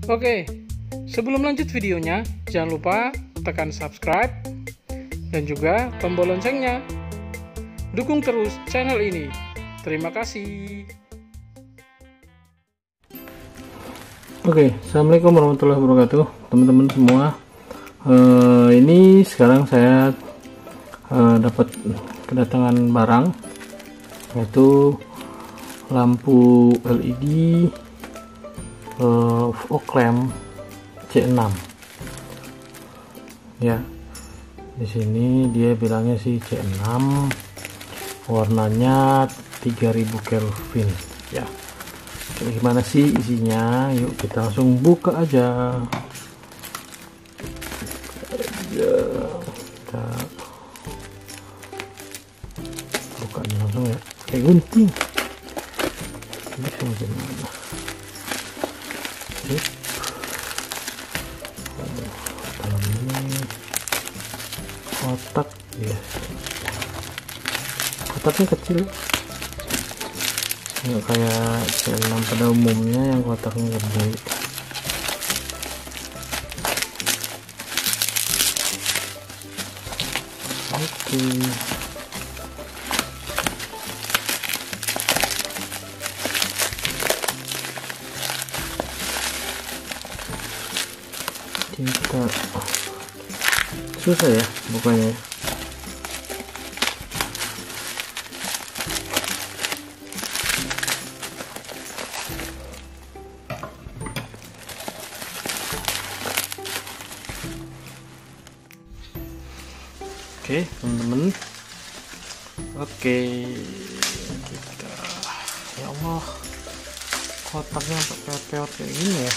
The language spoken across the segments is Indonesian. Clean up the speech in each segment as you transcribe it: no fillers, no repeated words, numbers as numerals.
Oke, sebelum lanjut videonya, jangan lupa tekan subscribe dan juga tombol loncengnya. Dukung terus channel ini. Terima kasih. Oke, assalamualaikum warahmatullahi wabarakatuh, teman-teman semua. Ini sekarang saya dapat kedatangan barang, yaitu lampu LED fog lamp C6 ya. Di sini dia bilangnya sih C6, warnanya 3000 Kelvin ya. Gimana sih isinya? Yuk kita langsung buka aja. Kita buka langsung ya, kayak gunting. Ini gimana? Dalam ini kotak ya, kotaknya kecil, nggak kayak C6 pada umumnya yang kotaknya gede. Oke. Kita susah ya bukanya. Oke teman-teman, oke kita, ya Allah, kotaknya pakai peot kayak gini ya.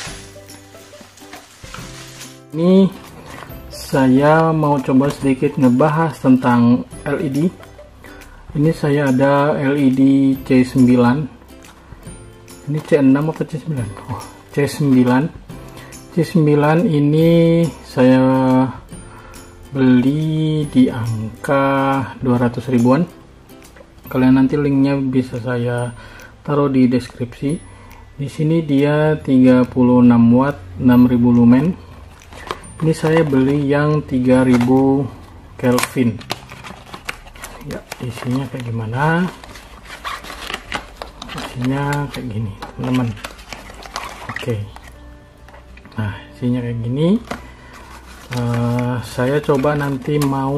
Ini saya mau coba sedikit ngebahas tentang LED. Ini saya ada LED C9. Ini C6 apa C9? Oh, C9. C9 ini saya beli di angka 200 ribuan. Kalian nanti linknya bisa saya taruh di deskripsi. Di sini dia 36 watt, 6000 lumen. Ini saya beli yang 3000 Kelvin ya. Isinya kayak gimana? Isinya kayak gini teman-teman. Oke, nah isinya kayak gini. Saya coba nanti mau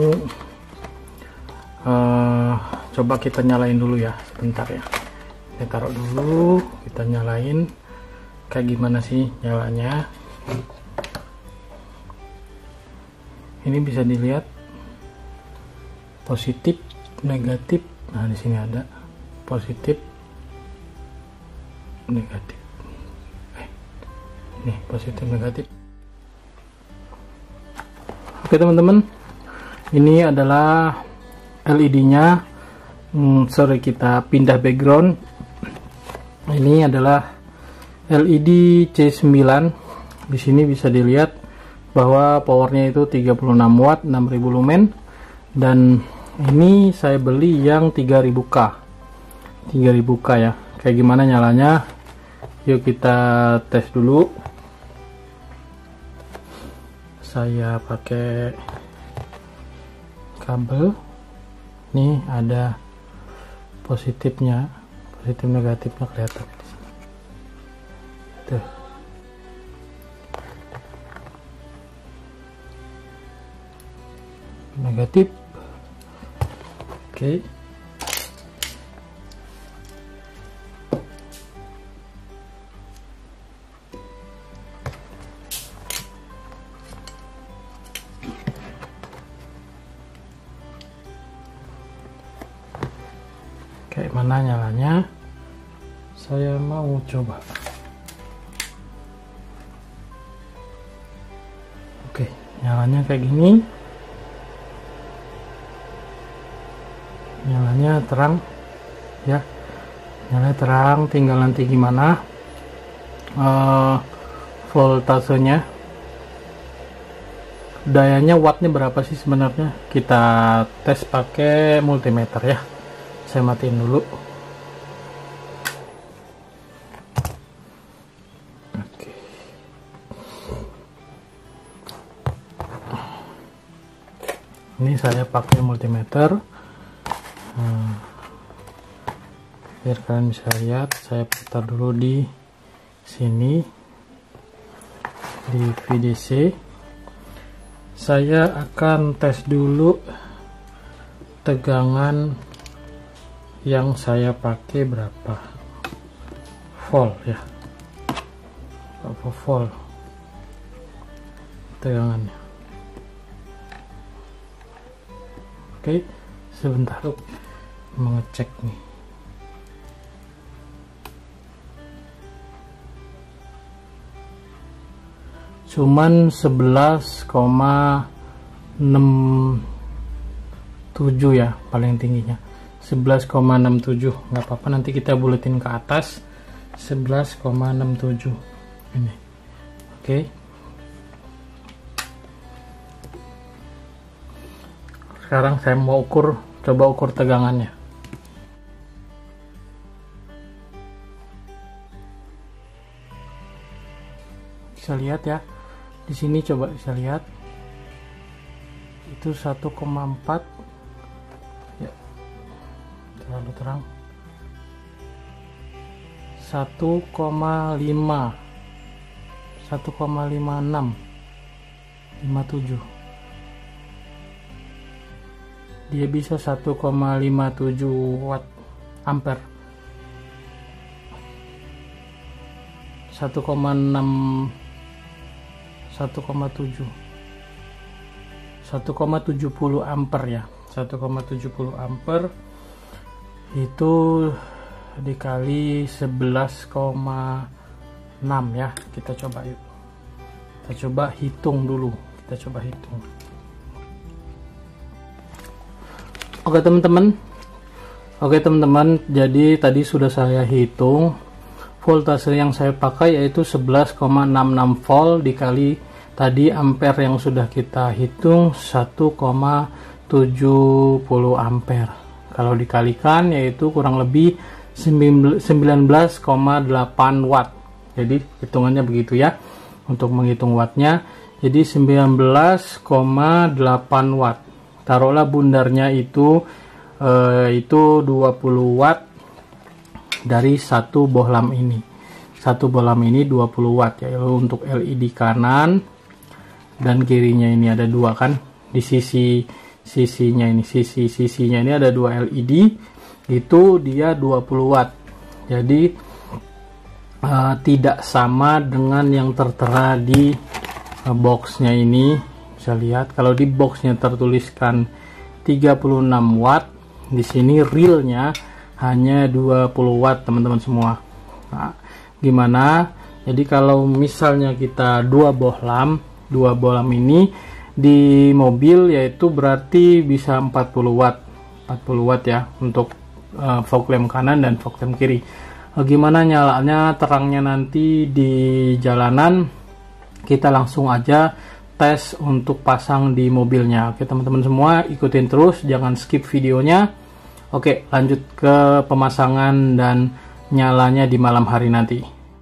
coba kita nyalain dulu ya, sebentar ya. Kita taruh dulu, kita nyalain. Kayak gimana sih nyalanya? Ini bisa dilihat positif, negatif. Nah di sini ada positif, negatif. Ini positif, negatif. Oke teman-teman, ini adalah LED-nya. Sorry, kita pindah background. Ini adalah LED C9. Di sini bisa dilihat bahwa powernya itu 36 watt, 6000 lumen, dan ini saya beli yang 3000K. 3000K ya. Kayak gimana nyalanya? Yuk kita tes dulu. Saya pakai kabel. Nih ada positifnya, positif negatifnya kelihatan di sini. Tuh. Negatif. Oke. Kayak mana nyalanya? Saya mau coba. Oke, nyalanya kayak gini. Nyalanya terang ya, nyalanya terang. Tinggal nanti gimana voltasenya, dayanya, wattnya berapa sih sebenarnya. Kita tes pakai multimeter ya. Saya matiin dulu. Oke. Ini saya pakai multimeter. Biar kalian bisa lihat, saya putar dulu di sini di VDC. Saya akan tes dulu tegangan yang saya pakai berapa volt ya, berapa volt tegangannya. Oke, sebentar mengecek nih. Cuman 11,67 ya paling tingginya, 11,67. nggak apa-apa, nanti kita buletin ke atas. 11,67 ini. Oke. Sekarang saya mau coba ukur tegangannya. Bisa lihat ya, di sini coba bisa lihat, itu 1,4 ya, terlalu terang. 1,5, 1,56, 57. Dia bisa 1,57 watt ampere. 1,6, 1,70 ampere ya, 1,70 ampere itu dikali 11,6 ya. Kita coba yuk, kita coba hitung dulu, kita coba hitung. Oke teman-teman, jadi tadi sudah saya hitung voltase yang saya pakai yaitu 11,66 volt dikali tadi ampere yang sudah kita hitung 1,70 ampere. Kalau dikalikan yaitu kurang lebih 19,8 watt. Jadi hitungannya begitu ya untuk menghitung wattnya. Jadi 19,8 watt. Taruhlah bundarnya itu 20 watt dari satu bohlam ini. Satu bohlam ini 20 watt ya. Untuk LED kanan dan kirinya ini ada dua kan. Di sisinya ini, sisinya ini ada dua LED. Itu dia 20 watt. Jadi tidak sama dengan yang tertera di boxnya ini. Bisa lihat kalau di boxnya tertuliskan 36 watt, di sini realnya hanya 20 watt teman-teman semua. Nah, gimana? Jadi kalau misalnya kita dua bohlam ini di mobil, yaitu berarti bisa 40 watt ya untuk fog lamp kanan dan fog lamp kiri. Gimana nyalanya terangnya nanti di jalanan, kita langsung aja tes untuk pasang di mobilnya. Oke teman-teman semua, ikutin terus, jangan skip videonya. Oke, lanjut ke pemasangan dan nyalanya di malam hari nanti.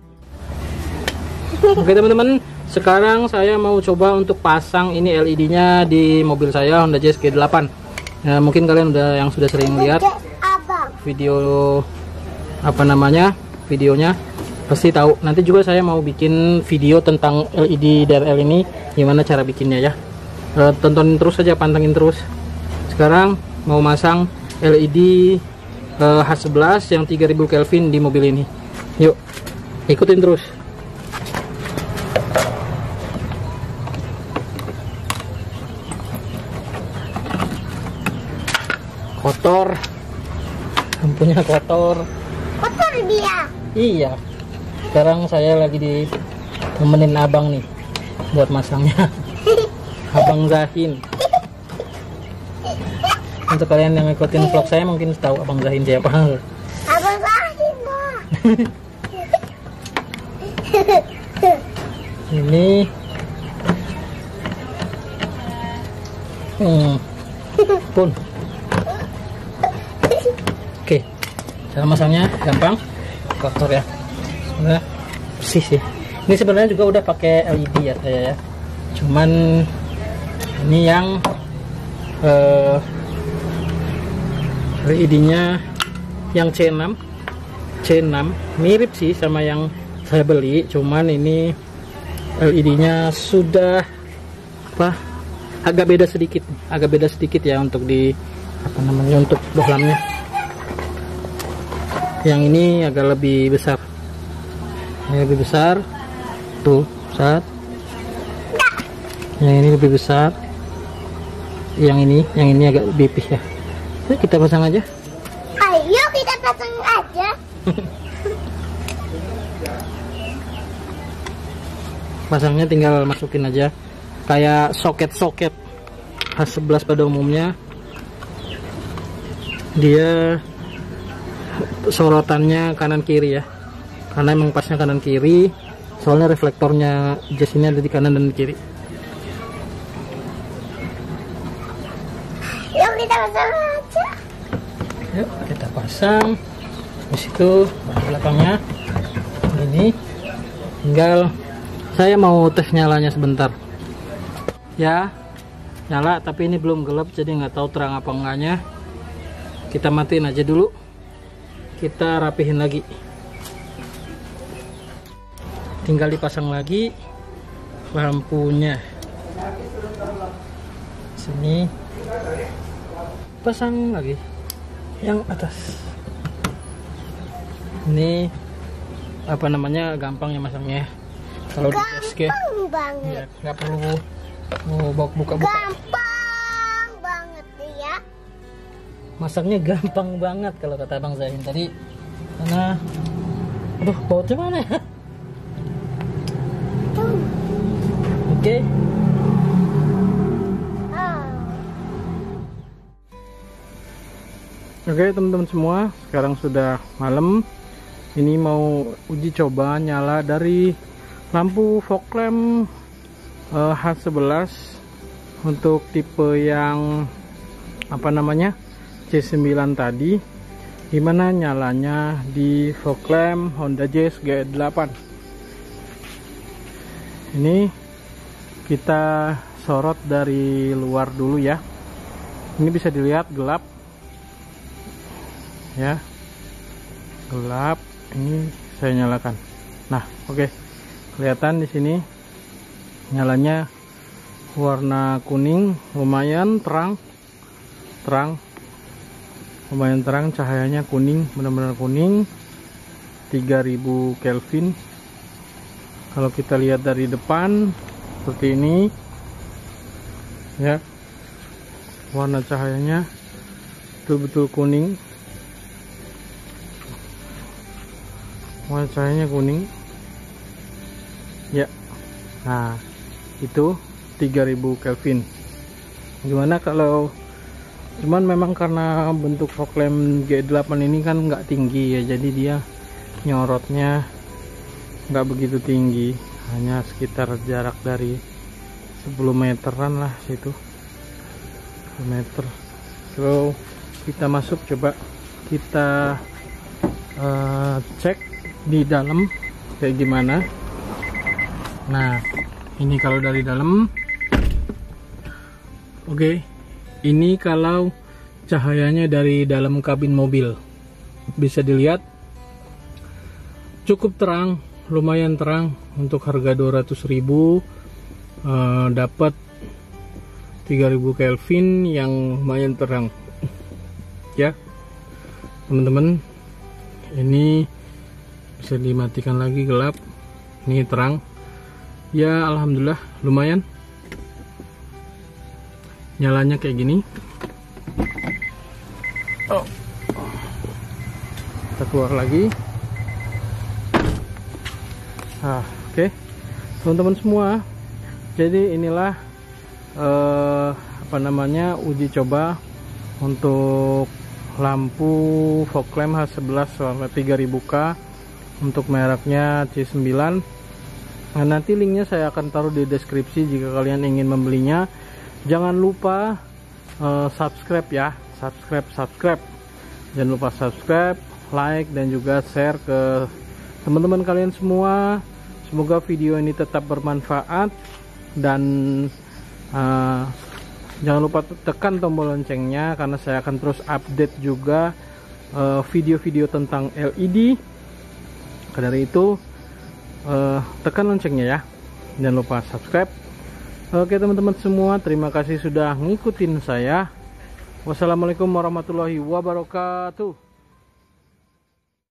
Oke teman-teman, sekarang saya mau coba untuk pasang ini LED-nya di mobil saya Honda Jazz G8. Ya, mungkin kalian yang sudah sering lihat video videonya pasti tahu. Nanti juga saya mau bikin video tentang LED DRL ini, gimana cara bikinnya ya. Tontonin terus saja, pantengin terus. Sekarang mau masang LED H11 yang 3000 Kelvin di mobil ini. Yuk, ikutin terus. Kotor, lampunya kotor. Kotor dia. Iya. Sekarang saya lagi ditemenin abang nih buat masangnya. Abang Zahin. Untuk kalian yang ngikutin vlog saya mungkin tahu Abang Zahin siapa. Abang Zahin, Pak. Ini pun. Oke. Cara masangnya gampang. Kotor ya. Sebenarnya bersih sih. Ini sebenarnya juga udah pakai LED ya saya ya. Cuman ini yang LED-nya yang C6 mirip sih sama yang saya beli, cuman ini LED-nya sudah agak beda sedikit ya untuk di untuk bohlamnya. Yang ini agak lebih besar, tuh saat yang ini lebih besar, yang ini agak tipis ya. Yuk kita pasang aja. Ayo kita pasang aja. Pasangnya tinggal masukin aja kayak soket-soket H11 pada umumnya. Dia sorotannya kanan kiri ya, karena emang pasnya kanan kiri, soalnya reflektornya jas ini ada di kanan dan kiri. Yuk kita pasang aja. Yuk kita pasang. Di situ belakangnya ini, tinggal saya mau tes nyalanya sebentar ya. Nyala tapi ini belum gelap, jadi nggak tahu terang apa enggaknya. Kita matiin aja dulu, kita rapihin lagi, tinggal dipasang lagi lampunya. Sini pasang lagi yang atas. Ini gampang ya masangnya. Kalau di desk ya nggak perlu buka-buka. Gampang banget ya. Masaknya gampang banget kalau kata Bang Zahin tadi. Karena aduh, bautnya mana ya? Oke. Oke teman-teman semua, sekarang sudah malam. Ini mau uji coba nyala dari lampu fog lamp H11 untuk tipe yang C9 tadi, gimana nyalanya di fog lamp Honda Jazz G8. Ini kita sorot dari luar dulu ya. Ini bisa dilihat gelap ya, gelap. Ini saya nyalakan. Nah, oke. Kelihatan di sini nyalanya warna kuning, lumayan terang. Lumayan terang, cahayanya kuning, benar-benar kuning. 3000 Kelvin. Kalau kita lihat dari depan seperti ini ya, warna cahayanya betul-betul kuning. Warna cahayanya kuning ya. Nah, itu 3000 Kelvin. Gimana kalau cuman memang karena bentuk fog lamp G8 ini kan nggak tinggi ya, jadi dia nyorotnya nggak begitu tinggi, hanya sekitar jarak dari 10 meteran lah situ, 10 meter. Kalau kita masuk, coba kita cek di dalam kayak gimana. Nah, ini kalau dari dalam. Oke, ini kalau cahayanya dari dalam kabin mobil, bisa dilihat cukup terang, lumayan terang. Untuk harga 200.000 dapat 3000 Kelvin yang lumayan terang ya teman-teman. Ini bisa dimatikan lagi, gelap. Ini terang ya, alhamdulillah lumayan. Nyalanya kayak gini. Kita keluar lagi. Oke. Teman-teman semua, jadi inilah uji coba untuk lampu fog lamp H11 warna 3000K untuk mereknya C9. Nah, nanti linknya saya akan taruh di deskripsi jika kalian ingin membelinya. Jangan lupa subscribe ya, subscribe. Jangan lupa subscribe, like, dan juga share ke teman-teman kalian semua. Semoga video ini tetap bermanfaat dan Jangan lupa tekan tombol loncengnya karena saya akan terus update juga video-video tentang LED. Maka dari itu tekan loncengnya ya. Jangan lupa subscribe. Oke teman-teman semua, terima kasih sudah ngikutin saya. Wassalamualaikum warahmatullahi wabarakatuh.